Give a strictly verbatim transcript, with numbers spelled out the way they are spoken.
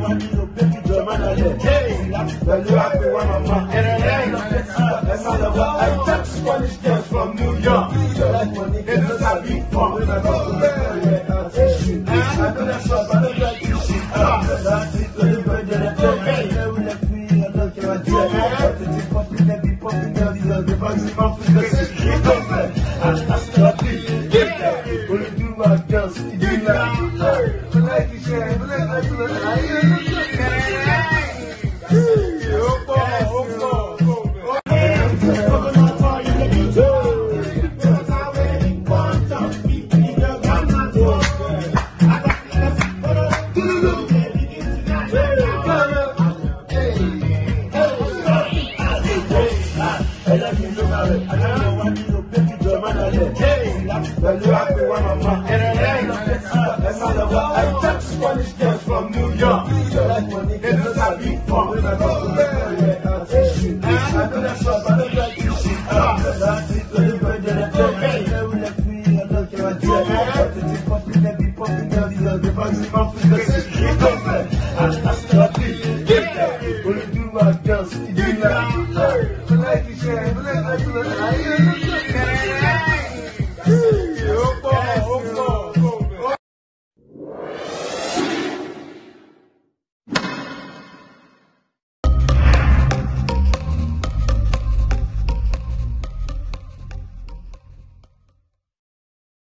I took Spanish girls from New York. It is a big fun. I don't have shop, I don't like to shit. That's it, the bird that I never left me. I don't care what you're doing. Popping, they be popping, the bugs come from the city. I stop it. Get that. When you do my girls, you do like. But like you said, but like you said, I took Spanish girls from New York. It is a big fun. I don't have shop, I don't like to shit. That's it, the bird that I never left me. I don't care what you're doing. Popping, they be popping, the bugs come from the city. I stop it. Get that. When you do my girls,